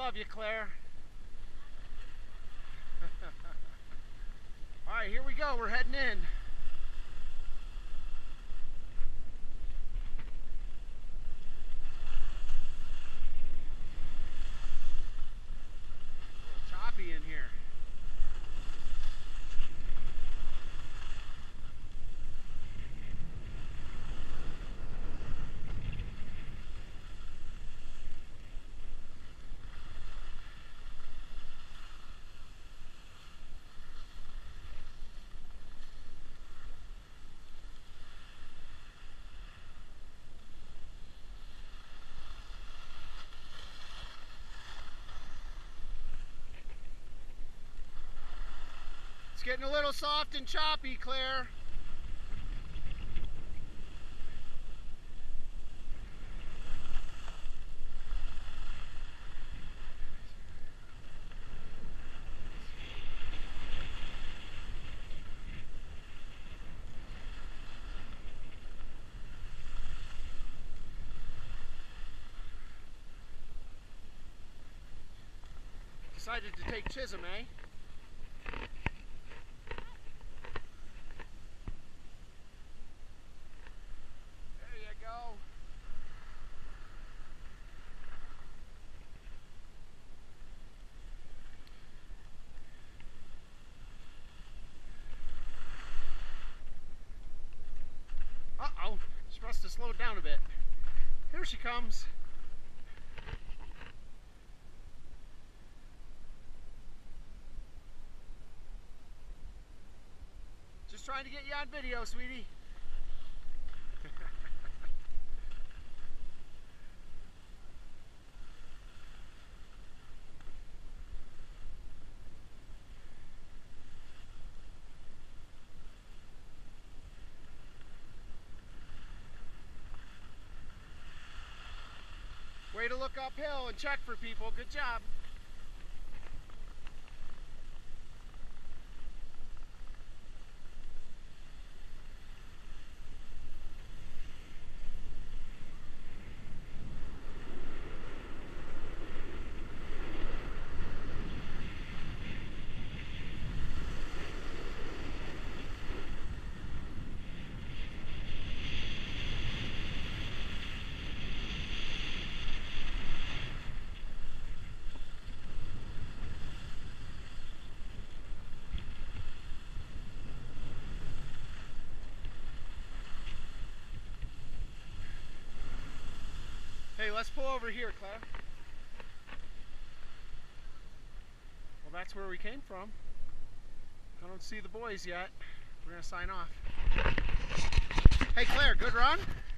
love you, Claire. All right, here we go. We're heading in. A little choppy in here. It's getting a little soft and choppy, Claire. Decided to take Chisolm, eh? There you go. Uh-oh, she must have slowed down a bit. Here she comes. Just trying to get you on video, sweetie. Way to look uphill and check for people. Good job. Hey, let's pull over here, Claire. Well, that's where we came from. I don't see the boys yet. We're gonna sign off. Hey, Claire, good run?